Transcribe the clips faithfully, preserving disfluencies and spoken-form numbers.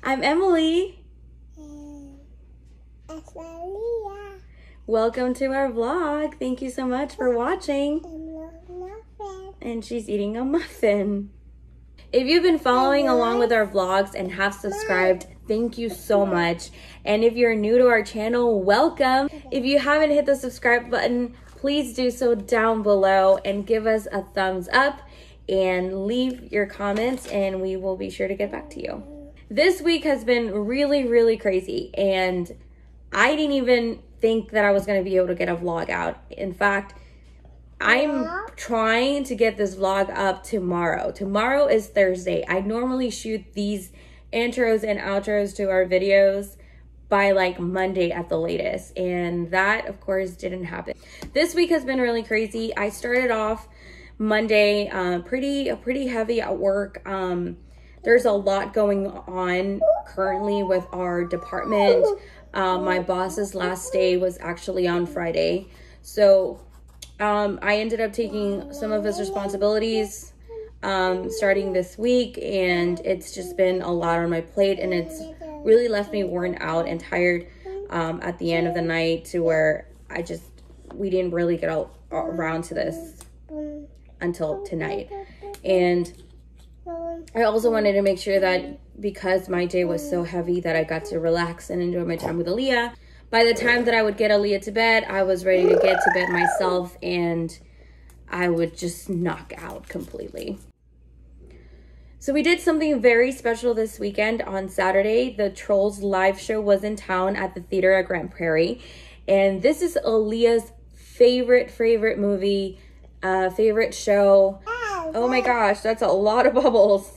I'm Emily. And it's Aliyah. Welcome to our vlog. Thank you so much for watching. And muffin. And she's eating a muffin. If you've been following along with our vlogs and have subscribed, thank you so much. And if you're new to our channel, welcome. If you haven't hit the subscribe button, please do so down below and give us a thumbs up and leave your comments and we will be sure to get back to you. This week has been really, really crazy and I didn't even think that I was going to be able to get a vlog out. In fact, I'm trying to get this vlog up tomorrow. Tomorrow is Thursday. I normally shoot these intros and outros to our videos by like Monday at the latest. And that, of course, didn't happen. This week has been really crazy. I started off Monday uh, pretty, pretty heavy at work. Um, there's a lot going on currently with our department. Uh, my boss's last day was actually on Friday. So Um, I ended up taking some of his responsibilities um, starting this week, and it's just been a lot on my plate, and it's really left me worn out and tired um, at the end of the night to where I just, we didn't really get out, around to this until tonight. And I also wanted to make sure that because my day was so heavy that I got to relax and enjoy my time with Aliyah. By the time that I would get Aliyah to bed, I was ready to get to bed myself and I would just knock out completely. So we did something very special this weekend. On Saturday, the Trolls live show was in town at the theater at Grand Prairie. And this is Aliyah's favorite, favorite movie, uh, favorite show. Oh my gosh, that's a lot of bubbles.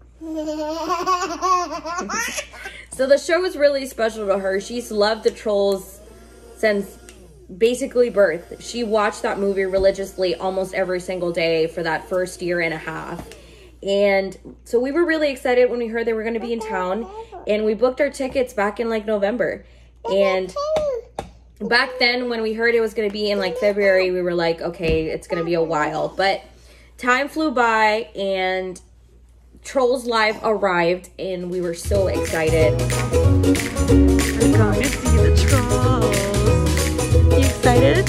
So the show was really special to her. She's loved the Trolls since basically birth. She watched that movie religiously almost every single day for that first year and a half. And so we were really excited when we heard they were going to be in town. And we booked our tickets back in like November. And back then when we heard it was going to be in like February, we were like, okay, it's going to be a while. But time flew by and Trolls Live arrived and we were so excited. We're going to see the Trolls. You excited?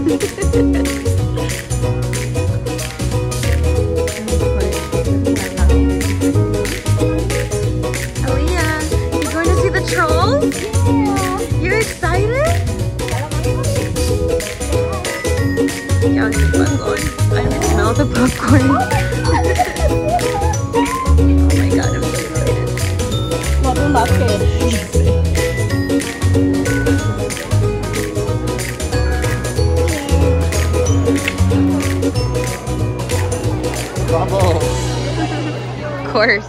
Aliyah, you going to see the Trolls? Yeah. You're excited? Yeah, it's popcorn. I can smell the popcorn. Bubbles. Of course.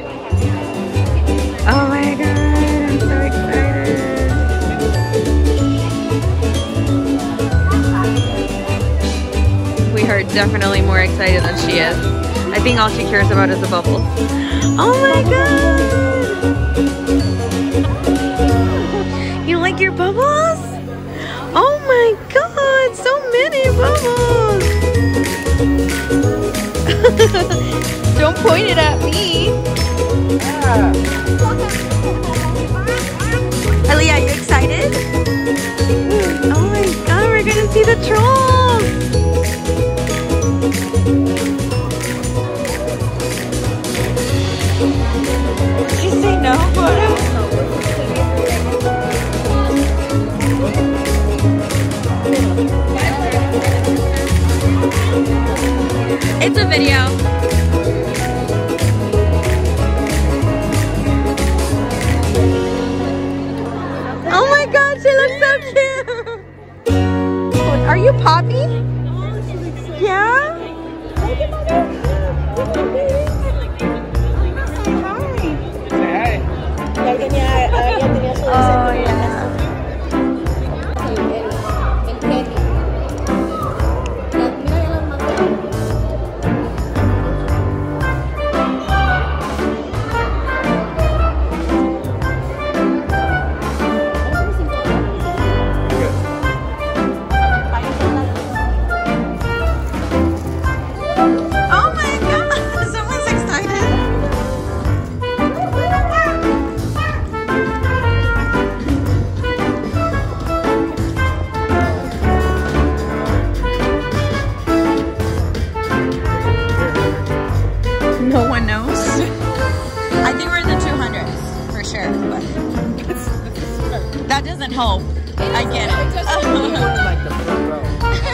Oh my god, I'm so excited. We are definitely more excited than she is. I think all she cares about is the bubbles. Oh my god! You like your bubbles? Oh my god, so many bubbles! Don't point it at me. Yeah. Aliyah, are you excited? Oh my god, we're gonna see the Trolls! Did you say no, photo? It's a video. Oh my god, she looks so cute. Are you Poppy? Yeah? Oh yeah. I think we're in the two hundreds for sure, but that doesn't help. I get it. Like the front row.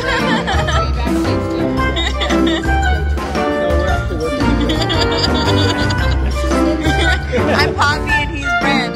I'm Poppy and he's Branch.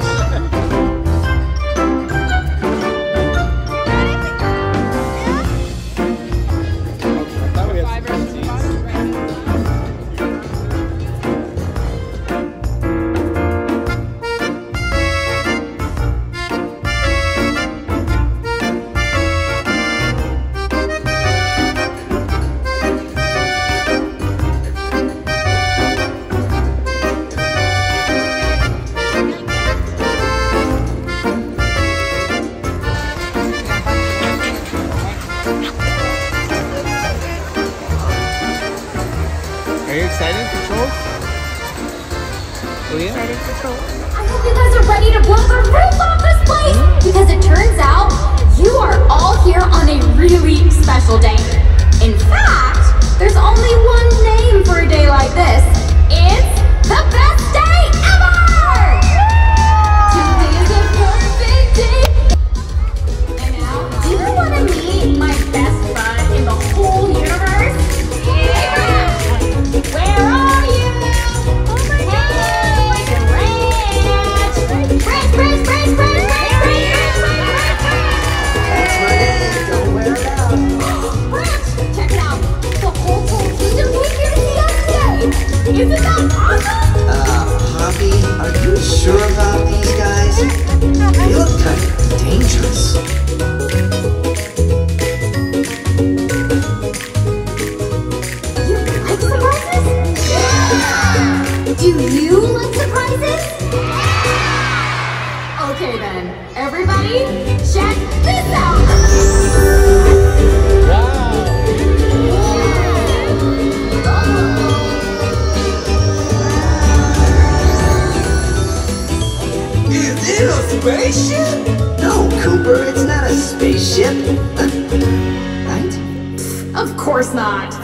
Are you excited for trolls? Aliyah? Excited for trolls? I hope you guys are ready to blow the roof off this place! Because it turns out you are all here on a really special day. In fact, there's only one name for a day like this. It's the best day ever! Today is a perfect day. And now, do you want to meet my best friend in the whole universe? Yeah! Where are you? Oh my God! Branch! Branch, Branch, Branch, Branch, Branch, That's my name. Don't wear it out. Branch! Check it out. The whole Troll Kingdom came here to see us today. Isn't that awesome? Uh, Poppy, are you sure about these guys? They look kind of dangerous. You like surprises? Yeah! Do you like surprises? Yeah! Okay then, everybody, check this out! Is it a spaceship? No, Cooper, it's not a spaceship. Right? Of course not.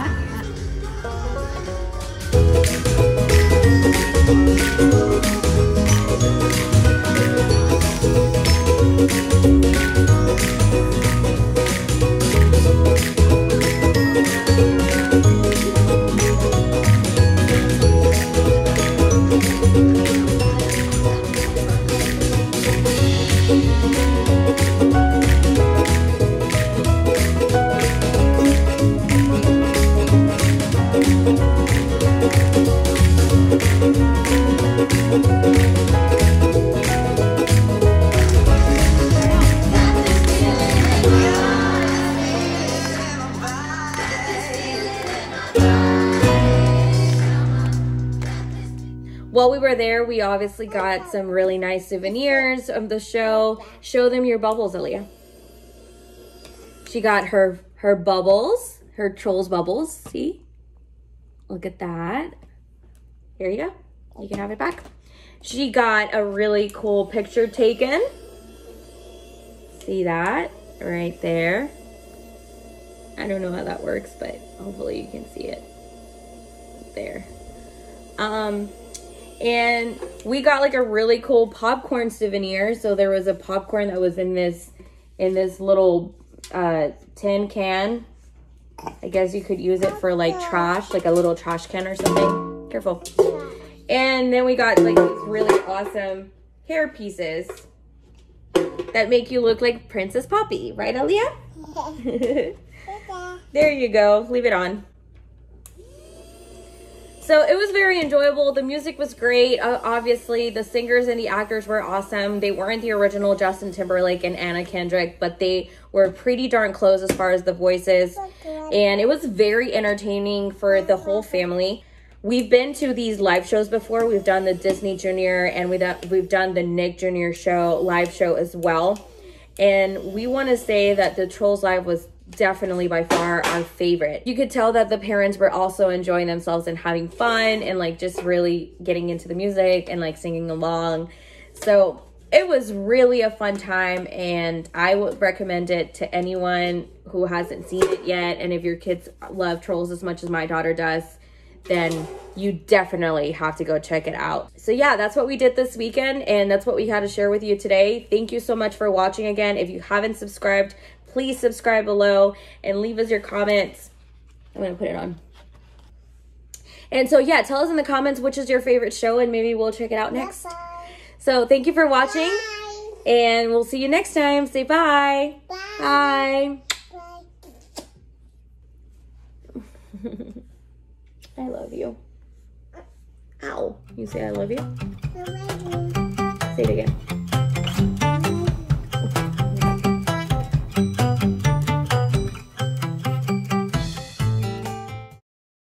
While we were there, we obviously got some really nice souvenirs of the show. Show them your bubbles, Aliyah. She got her her bubbles, her Trolls bubbles. See? Look at that. Here you go. You can have it back. She got a really cool picture taken. See that? Right there. I don't know how that works, but hopefully you can see it. There. Um... And we got like a really cool popcorn souvenir. So there was a popcorn that was in this in this little uh, tin can. I guess you could use it for like trash, like a little trash can or something. Careful. And then we got like these really awesome hair pieces that make you look like Princess Poppy. Right, Aliyah? There you go. Leave it on. So it was very enjoyable. The music was great. Uh, obviously, the singers and the actors were awesome. They weren't the original Justin Timberlake and Anna Kendrick, but they were pretty darn close as far as the voices. And it was very entertaining for the whole family. We've been to these live shows before. We've done the Disney Junior and we've done, we've done the Nick Junior show, live show as well. And we want to say that the Trolls Live was definitely by far our favorite. You could tell that the parents were also enjoying themselves and having fun and like just really getting into the music and like singing along. So it was really a fun time, and I would recommend it to anyone who hasn't seen it yet. And if your kids love Trolls as much as my daughter does, then you definitely have to go check it out. So yeah, that's what we did this weekend, and that's what we had to share with you today. Thank you so much for watching again. If you haven't subscribed, please subscribe below and leave us your comments. I'm gonna put it on. And so yeah, tell us in the comments which is your favorite show, and maybe we'll check it out next. Bye. So thank you for watching, Bye. and we'll see you next time. Say bye. Bye. Bye. Bye. I love you. Ow. You say I love you? I love you. Say it again.